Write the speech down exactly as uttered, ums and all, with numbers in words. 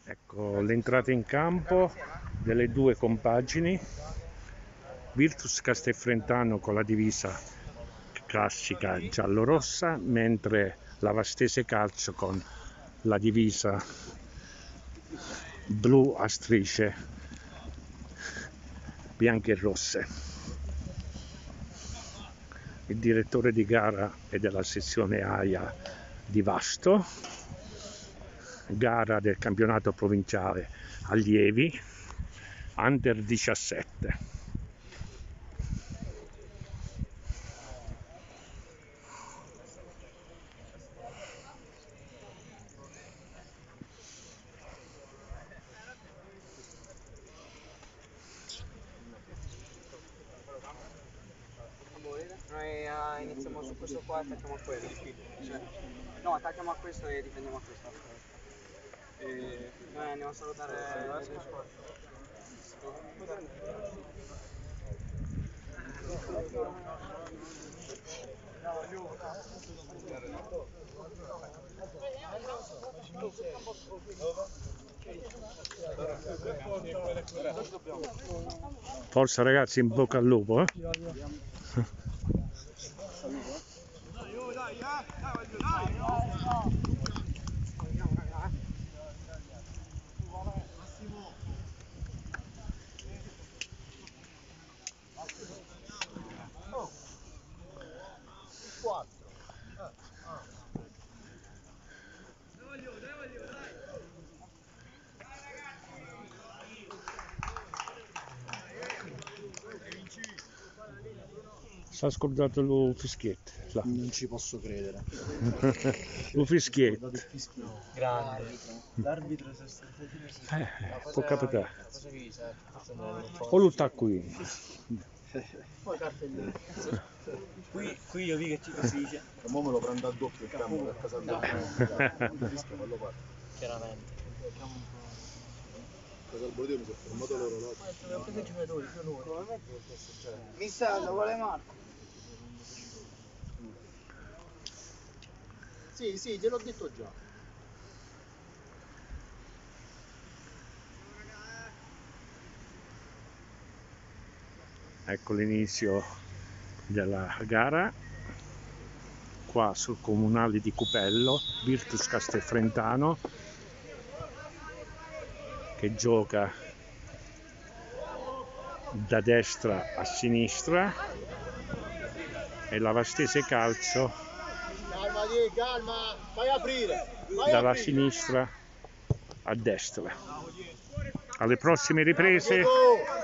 Ecco l'entrata in campo delle due compagini. Virtus Castelfrentano con la divisa classica giallo-rossa, mentre la Vastese Calcio con la divisa blu a strisce bianche e rosse. Il direttore di gara è della sezione AIA di Vasto, gara del campionato provinciale allievi under diciassette. Noi uh, iniziamo su questo qua e attacchiamo a quello. Cioè, no, attacchiamo a questo e difendiamo a questo. E noi andiamo a salutare le squadre. Forza ragazzi, in bocca al lupo, eh? Sta scordato lo fischietto. Là. Non ci posso credere. Lo fischietto. Grande. L'arbitro Eh, può capitare. O lo sta qui. Poi cartellino. Qui, qui io vi che ci si dice. Ma me lo prendo a doppio il campo per casa mia. Chiaramente. Cosa al Bordio mi sono fermato loro là. Abbiamo preso i giocatori, più loro. Mi sa, lo vuole Marco? Sì, sì, gliel'ho detto già. Ecco l'inizio della gara qua sul comunale di Cupello. Virtus Castelfrentano che gioca da destra a sinistra e la Vastese Calcio Calma, calma, fai aprire. Vai dalla aprire. sinistra a destra. Alle prossime riprese.